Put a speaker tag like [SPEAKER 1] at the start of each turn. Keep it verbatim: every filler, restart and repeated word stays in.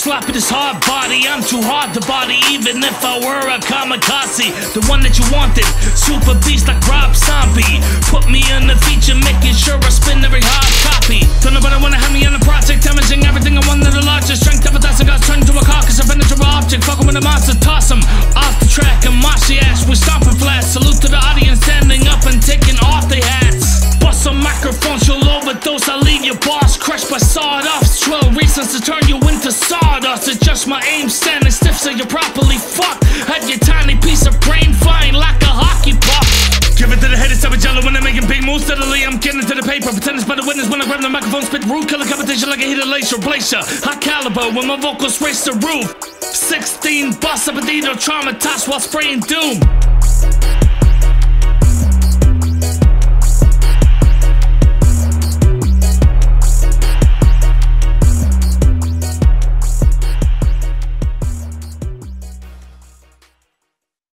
[SPEAKER 1] Slapping this hard body, I'm too hard to body, even if I were a kamikaze. The one that you wanted, Superbeast like Rob Zombie. Put me on the feature, making sure I spin every hard copy. Don't nobody wanna have me on the project, damaging everything I want to the largest. Strength of a thousand guys turned to a carcass, a impenetrable object. Fucking with a monster, toss him off the track and mosh the ass. We stomping flat, salute to the audience standing up and taking off their hats. Bust some microphones, you'll overdose, I'll leave your bars crushed by sawed-offs. Twelve reasons to turn you into sawdust. It's just my aim standing stiff so you're properly fucked. Had your tiny piece of brain flying like a hockey puck. Give it to the head, it's savage yellow when they're making big moves. Steadily, I'm getting to the paper. Pretend it's by the witness when I grab the microphone. Spit rude, killer competition like a heated laser blazer. High caliber when my vocals race the roof. Sixteen busts of Bandito, traumatized while spraying doom.